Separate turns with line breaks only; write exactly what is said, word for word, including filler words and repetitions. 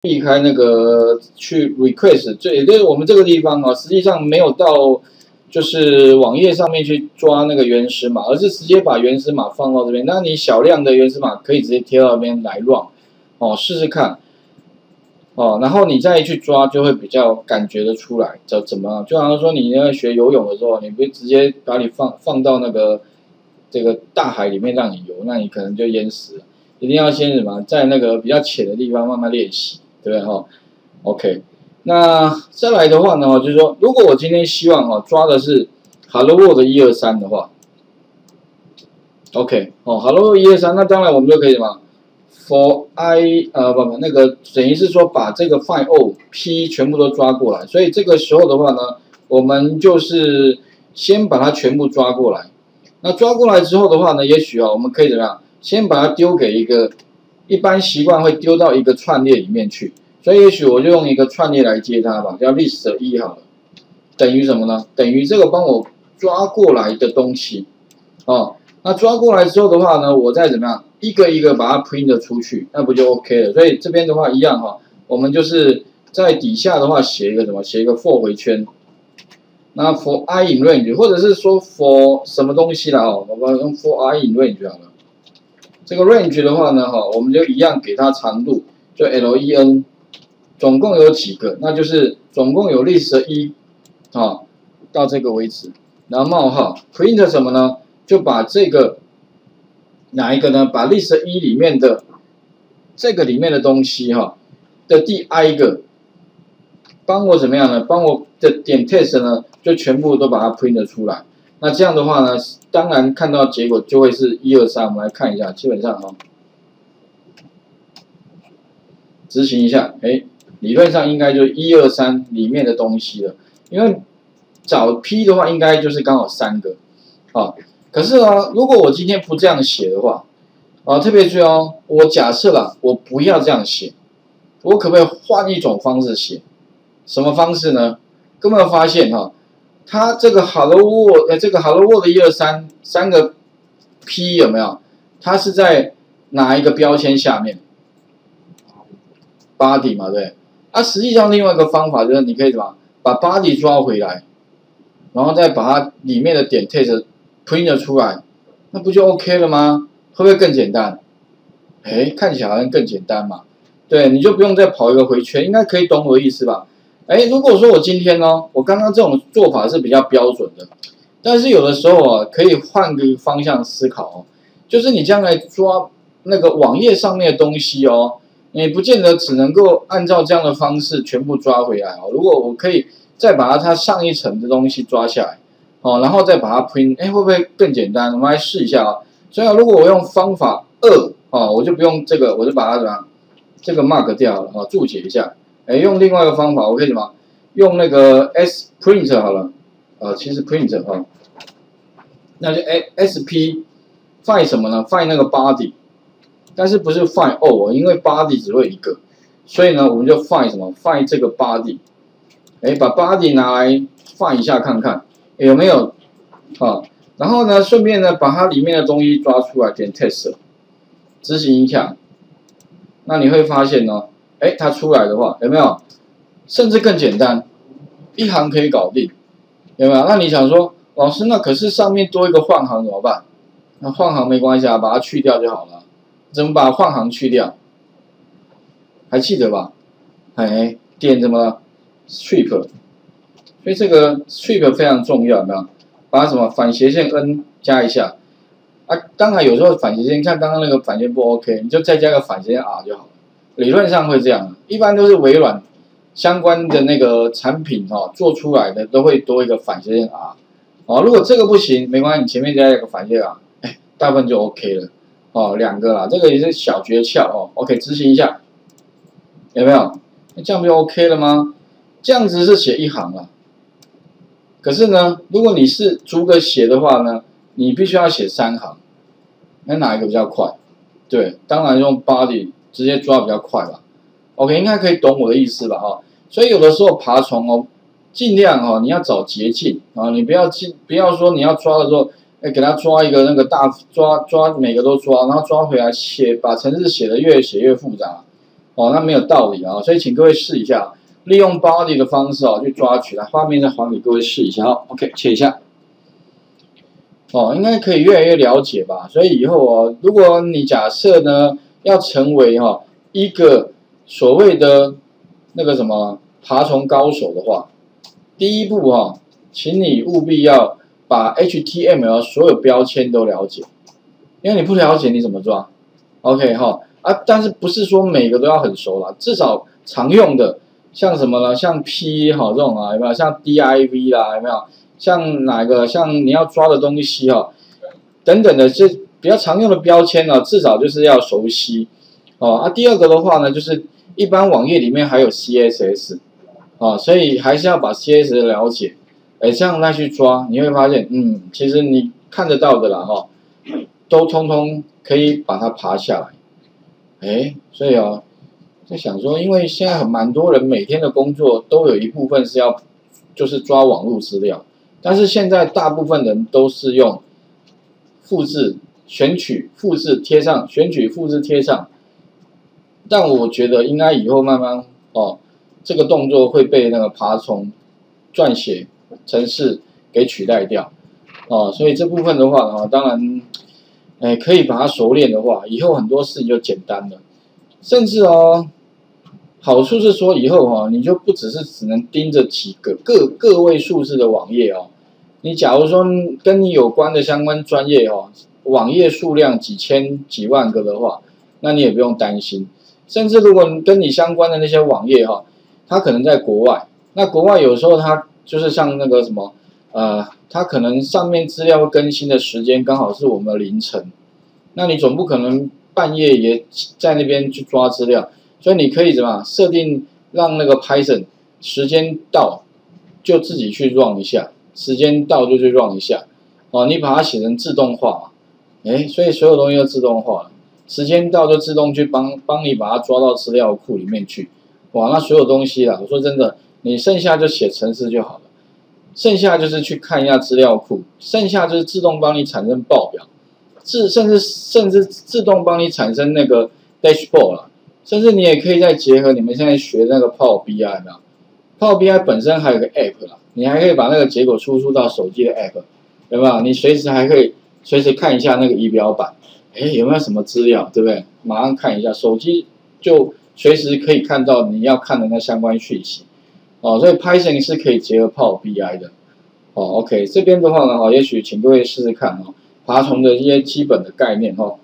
避开那个去 request， 这也就是我们这个地方啊，实际上没有到就是网页上面去抓那个原始码，而是直接把原始码放到这边。那你小量的原始码可以直接贴到那边来 run， 哦，试试看，哦，然后你再去抓就会比较感觉得出来，怎怎么样？就好像说你那个学游泳的时候，你不直接把你放放到那个这个大海里面让你游，那你可能就淹死了。一定要先什么，在那个比较浅的地方慢慢练习。对不对哈 ？OK， 那再来的话呢，就是说，如果我今天希望哈抓的是 Hello World 一二三的话 ，OK， 哦 ，Hello World 一二三，那当然我们就可以什么 ，for I 呃不不那个等于是说把这个 find O P 全部都抓过来，所以这个时候的话呢，我们就是先把它全部抓过来。那抓过来之后的话呢，也许啊我们可以怎么样，先把它丢给一个。一般习惯会丢到一个串列里面去，所以也许我就用一个串列来接它吧，叫 list 一好了，等于什么呢？等于这个帮我抓过来的东西，哦，那抓过来之后的话呢，我再怎么样一个一个把它 print 出去，那不就 OK 了？所以这边的话一样哈，我们就是在底下的话写一个什么？写一个 for 回圈，那 for I in range 或者是说 for 什么东西啦哦，我们用 for I in range 好了。这个 range 的话呢，哈，我们就一样给它长度，就 len， 总共有几个？那就是总共有 list 一，啊，到这个为止。然后冒号 print 什么呢？就把这个哪一个呢？把 list 一里面的这个里面的东西哈的第 i 个，帮我怎么样呢？帮我的点 test 呢，就全部都把它 print 出来。那这样的话呢，当然看到结果就会是一二三，我们来看一下，基本上哈，执行一下，哎，理论上应该就是一二三里面的东西了，因为找 P 的话应该就是刚好三个，啊，可是呢，如果我今天不这样写的话，啊，特别注意哦，我假设了我不要这样写，我可不可以换一种方式写？什么方式呢？各位有没有发现哈？它这个 Hello World， 呃，这个 Hello World 一二三三个 P 有没有？它是在哪一个标签下面 ？Body 嘛，对。啊，实际上另外一个方法就是你可以怎么把 Body 抓回来，然后再把它里面的点 text print 出来，那不就 OK 了吗？会不会更简单？哎，看起来好像更简单嘛。对，你就不用再跑一个回圈，应该可以懂我的意思吧？哎，如果说我今天呢，我刚刚这种做法是比较标准的，但是有的时候啊，可以换个方向思考哦，就是你将来抓那个网页上面的东西哦，你不见得只能够按照这样的方式全部抓回来哦。如果我可以再把它它上一层的东西抓下来，哦，然后再把它 print， 哎，会不会更简单？我们来试一下啊。所以如果我用方法二，哦，我就不用这个，我就把它怎么样，这个 mark 掉了啊，注解一下。哎，用另外一个方法，我可以什么？用那个 s print 好了，呃，其实 print 哈，那就 sp find 什么呢 ？find 那个 body， 但是不是 find all， 因为 body 只会一个，所以呢，我们就 find 什么 ？find 这个 body， 哎，把 body 拿来 find 一下看看有没有啊？然后呢，顺便呢，把它里面的东西抓出来，点 test， 执行一下，那你会发现呢。哎，它出来的话有没有？甚至更简单，一行可以搞定，有没有？那你想说，老师，那可是上面多一个换行怎么办？那换行没关系啊，把它去掉就好了。怎么把换行去掉？还记得吧？哎，点什么 strip， 所以这个 strip 非常重要，有没有？把什么反斜线 n 加一下啊？当然有时候反斜线，像刚刚那个反斜线不 OK， 你就再加个反斜线 r 就好了。理论上会这样，一般都是微软相关的那个产品哈、哦、做出来的都会多一个反斜线 r， 哦，如果这个不行，没关系，你前面加一个反斜线 r， 哎，大部分就 OK 了，哦，两个啦，这个也是小诀窍哦 ，OK， 执行一下，有没有？这样不就 OK 了吗？这样子是写一行啊，可是呢，如果你是逐个写的话呢，你必须要写三行，那哪一个比较快？对，当然用 body。直接抓比较快吧 ，OK， 应该可以懂我的意思吧？哈，所以有的时候爬虫哦，尽量哈、哦，你要找捷径啊，你不要进，不要说你要抓的时候，哎，给他抓一个那个大抓抓每个都抓，然后抓回来写，把程式写的越写越复杂， 哦，那没有道理啊，所以请各位试一下，利用 body 的方式哦去抓取，来画面再还给各位试一下，好 ，OK， 切一下。哦，应该可以越来越了解吧。所以以后哦，如果你假设呢要成为哈、哦、一个所谓的那个什么爬虫高手的话，第一步哈、哦，请你务必要把 H T M L 所有标签都了解，因为你不了解你怎么抓 ？OK 哈、哦、啊，但是不是说每个都要很熟啦，至少常用的像什么呢？像 P 哈、哦、这种啊，有没有？像 div 啦，有没有？像哪个像你要抓的东西哈、哦，等等的，这比较常用的标签呢、哦，至少就是要熟悉哦。啊，第二个的话呢，就是一般网页里面还有 C S S 啊、哦，所以还是要把 C S S 了解，哎，这样再去抓，你会发现，嗯，其实你看得到的啦哈、哦，都通通可以把它爬下来，哎，所以哦，在想说，因为现在很蛮多人每天的工作都有一部分是要就是抓网络资料。但是现在大部分人都是用复制、选取、复制、贴上、选取、复制、贴上，但我觉得应该以后慢慢哦，这个动作会被那个爬虫撰写程式给取代掉哦，所以这部分的话呢，当然，哎，可以把它熟练的话，以后很多事情就简单了，甚至哦。好处是说以后哈、哦，你就不只是只能盯着几个个个位数字的网页哦，你假如说跟你有关的相关专业哦，网页数量几千几万个的话，那你也不用担心。甚至如果跟你相关的那些网页哈、哦，它可能在国外，那国外有时候它就是像那个什么呃，它可能上面资料更新的时间刚好是我们的凌晨，那你总不可能半夜也在那边去抓资料。所以你可以怎么设定，让那个 Python 时间到就自己去 run 一下，时间到就去 run 一下，哦，你把它写成自动化嘛，哎，所以所有东西都自动化了，时间到就自动去帮帮你把它抓到资料库里面去，哇，那所有东西啦，我说真的，你剩下就写程式就好了，剩下就是去看一下资料库，剩下就是自动帮你产生报表，自甚至甚至自动帮你产生那个 dashboard 了。甚至你也可以再结合你们现在学那个 Power B I 呢 ，Power B I 本身还有个 App 啦，你还可以把那个结果输出到手机的 App， 对吧？你随时还可以随时看一下那个仪表板，哎，有没有什么资料，对不对？马上看一下，手机就随时可以看到你要看的那相关讯息，哦，所以 Python 是可以结合 Power B I 的，哦 ，OK， 这边的话呢，哦，也许请各位试试看哦，爬虫的一些基本的概念哦。